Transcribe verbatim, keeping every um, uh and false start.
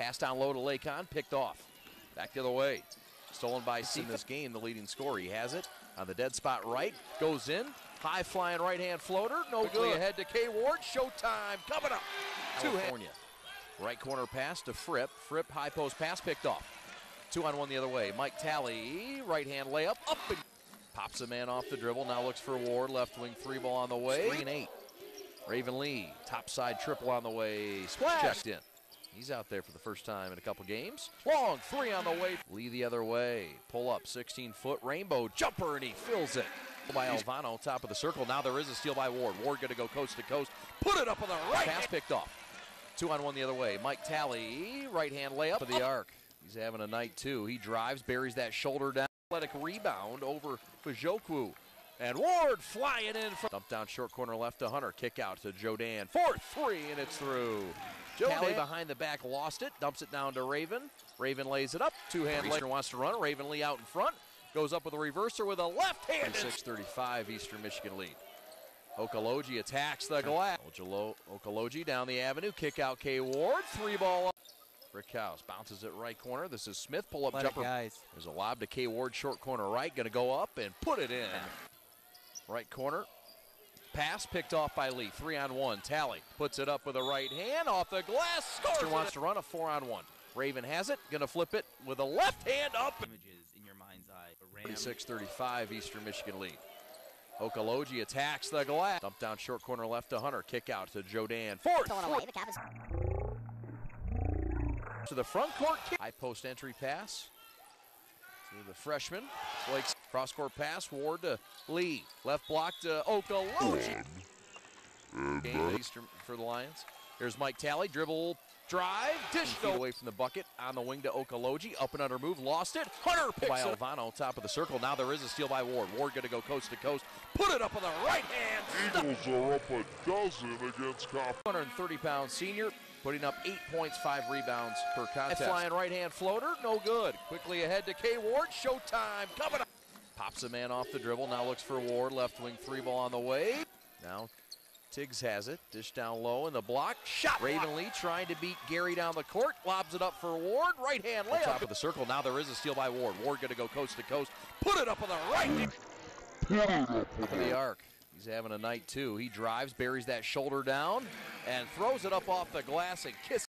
Pass down low to Lakon, picked off. Back the other way. Stolen by C in this game, the leading scorer. He has it on the dead spot right. Goes in. High flying right hand floater. No Quickly good. Ahead to K Ward. Showtime coming up. California. Right corner pass to Fripp. Fripp high post pass picked off. Two on one the other way. Mike Talley. Right hand layup. Up and pops a man off the dribble. Now looks for Ward. Left wing three ball on the way. Three and eight. Raven Lee. Top side triple on the way. Splash. Checked in. He's out there for the first time in a couple games. Long three on the way. Lee the other way. Pull up, sixteen foot rainbow jumper, and he fills it. By Alvano, top of the circle. Now there is a steal by Ward. Ward going to go coast to coast. Put it up on the right. Pass picked off. Two on one the other way. Mike Talley, right hand layup of the arc. He's having a night too. He drives, buries that shoulder down. Athletic rebound over Fajoku. And Ward flying in. From dump down short corner left to Hunter. Kick out to Jodan. four three, and it's through. Talley behind the back, lost it, dumps it down to Raven. Raven lays it up, two-hand Eastern wants to run. Raven Lee out in front, goes up with a reverser with a left hand. six thirty-five Eastern Michigan lead. Okoloji attacks the glass. Okoloji down the avenue, kick out K Ward, three ball up. Rick House bounces it right corner. This is Smith, pull up Let jumper. Guys. There's a lob to K Ward, short corner right, gonna go up and put it in. Right corner. Pass picked off by Lee. Three on one. Talley puts it up with a right hand off the glass. Scores. Wants to run a four on one. Raven has it. Gonna flip it with a left hand up. Images in your mind's eye. thirty-six thirty-five Eastern Michigan lead. Okoloji attacks the glass. Dump down short corner left to Hunter. Kick out to Jodan. Fourth. To the front court. Kick. High post entry pass to the freshman. Blake's cross-court pass. Ward to Lee. Left block to Okoloji. Eastern for the Lions. Here's Mike Talley. Dribble, drive, dish away from the bucket. On the wing to Okoloji. Up and under move. Lost it. Hunter picks by Alvano. Top of the circle. Now there is a steal by Ward. Ward going to go coast to coast. Put it up on the right hand. Eagles are up a dozen against Coppin. one hundred thirty pound senior. Putting up eight points, five rebounds per contest. Flying right-hand floater, no good. Quickly ahead to K Ward. Showtime coming up. Pops a man off the dribble. Now looks for Ward. Left wing three ball on the way. Now Tiggs has it. Dish down low in the block. Shot. Raven Lee trying to beat Gary down the court. Lobs it up for Ward. Right hand layup. Top of the circle. Now there is a steal by Ward. Ward going to go coast to coast. Put it up on the right hand. Up of the arc. He's having a night too. He drives, buries that shoulder down, and throws it up off the glass and kisses.